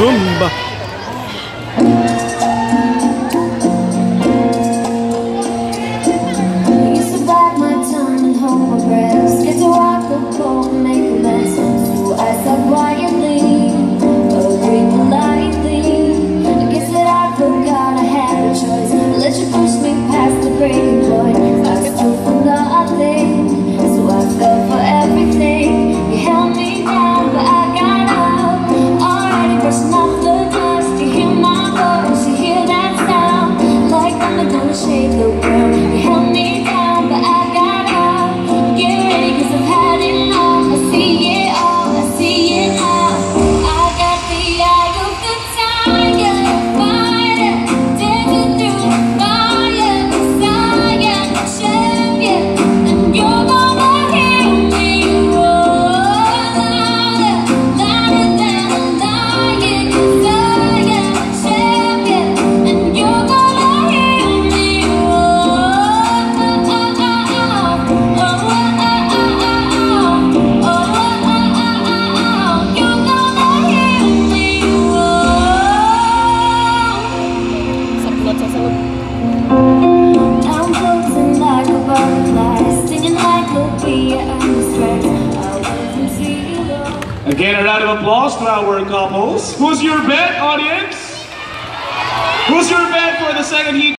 Rumba. Used to bite my tongue and hold my breath, scared to rock the boat and make a mess. So I sat quietly, agreed politely. I guess that I forgot I had a choice. Let you push me past the breaking point. I stood for nothing, so I fell for everything. You held me down, but I got up. Already brushing off the dust. You hear my voice, you hear that sound, like thunder gonna shake the world. You held me down, but I got up. Get ready, 'cause I've had enough. I see it all, I see it now. I got the eye of the tiger, fighter, dancing through the fire. 'Cause I am the champion, and you're gonna hear me roar louder, louder than a lion. 'Cause I am the champion, and you're gonna hear me roar. You're gonna hear me roar. I'm floating like a butterfly, stinging like a bee. I'm distracted. I wasn't zero. Again, a round of applause to our couples. Who's your bet, audience? Who's your bet for the second heat?